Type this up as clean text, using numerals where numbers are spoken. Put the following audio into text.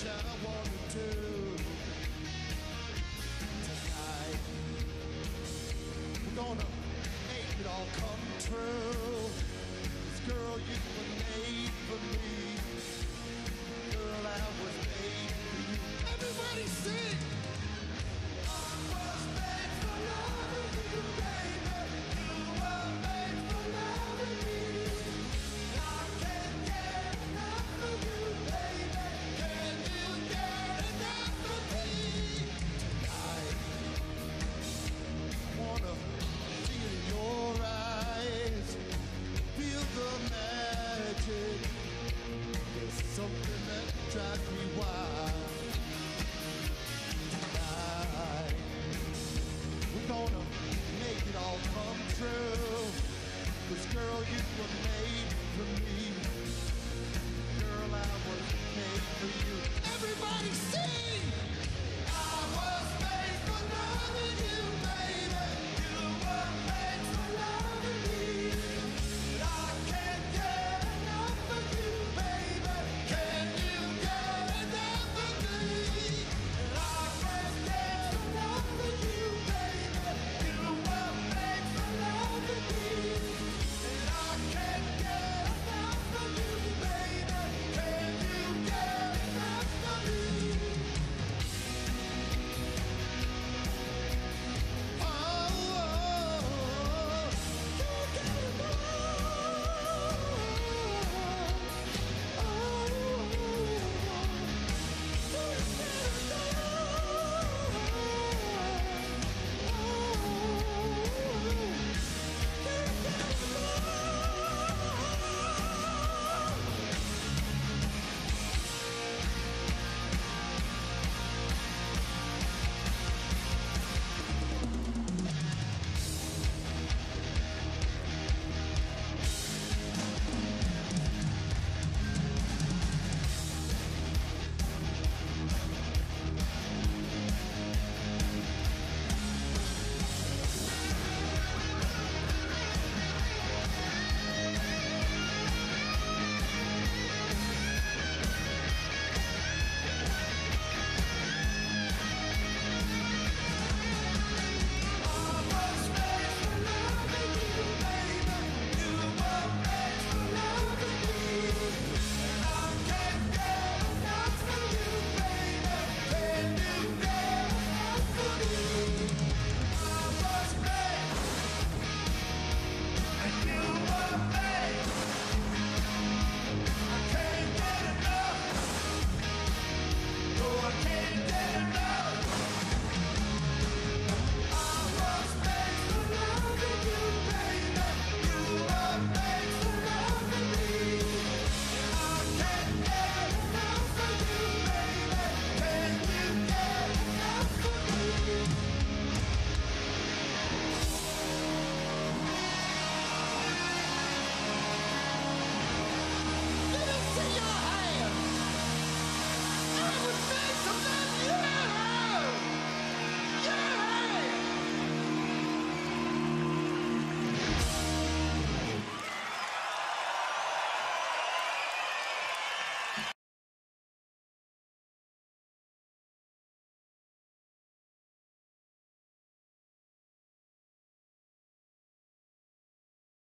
I wanna do tonight. We're gonna make it all come true. 'Cause girl, you were made for me. Girl, I was made for you. Everybody sing! I was made for loving you, baby. You were made for loving me. I can't get enough of you, baby. Can you get enough of me? Tonight, wanna see it in your eyes. Feel the magic. There's something that drives me wild. Tonight, we're gonna make it all come true. 'Cause girl, you were made for me. Girl, I was made for you. Everybody sing! I was made for loving you, baby.